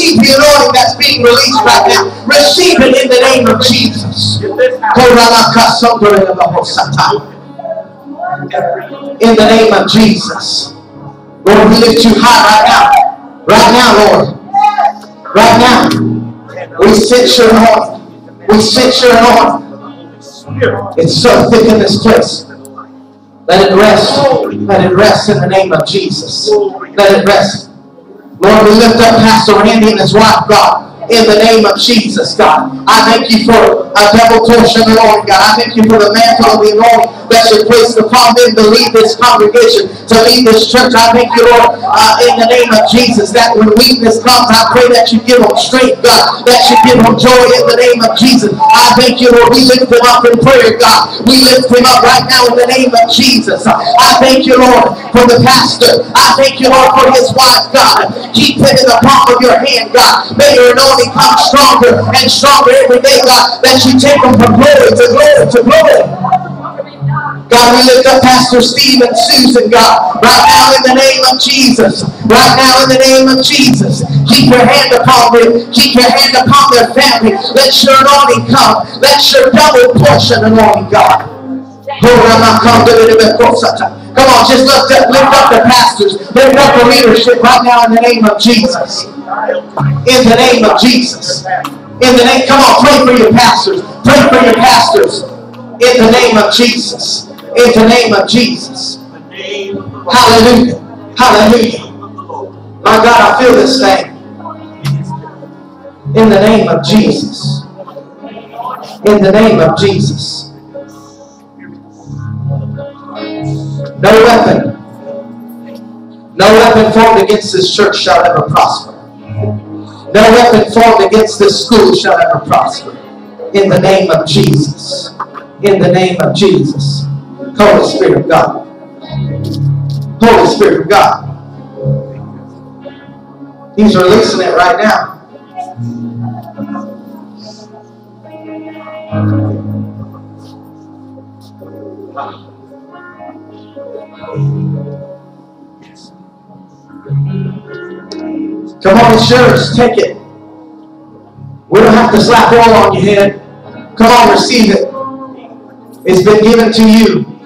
receive the anointing that's being released right now. Receive it in the name of Jesus. In the name of Jesus. Lord, we lift you high right now. Right now, Lord. Right now. We sense your anointing. We sense your anointing. It's so thick in this place. Let it rest. Let it rest in the name of Jesus. Let it rest. Lord, we lift up Pastor Randy and his wife, God. In the name of Jesus, God. I thank you for a double portion of anointing, God. I thank you for the mantle of the anointing that you placed upon them to lead this congregation, to lead this church. I thank you, Lord, in the name of Jesus, that when weakness comes, I pray that you give them strength, God, that you give them joy in the name of Jesus. I thank you, Lord, we lift him up in prayer, God. We lift him up right now in the name of Jesus. I thank you, Lord, for the pastor. I thank you, Lord, for his wife, God. Keep him in the palm of your hand, God. May your anointing come stronger and stronger every day, God, that you take them from glory to glory to glory. God, we lift up Pastor Steve and Susan, God, right now in the name of Jesus. Right now in the name of Jesus. Keep your hand upon them. Keep your hand upon their family. Let your anointing come. Let your double portion anointing, God. Come on, just lift up the pastors. Lift up the leadership right now in the name of Jesus. In the name of Jesus. In the name, come on, pray for your pastors. Pray for your pastors. In the name of Jesus. In the name of Jesus. Hallelujah. Hallelujah. My God, I feel this thing. In the name of Jesus. In the name of Jesus. No weapon formed against this church shall ever prosper. No weapon formed against this school shall ever prosper. In the name of Jesus. In the name of Jesus. Holy Spirit of God. Holy Spirit of God. He's releasing it right now. Come on, it's yours. Take it. We don't have to slap oil on your head. Come on, receive it. It's been given to you.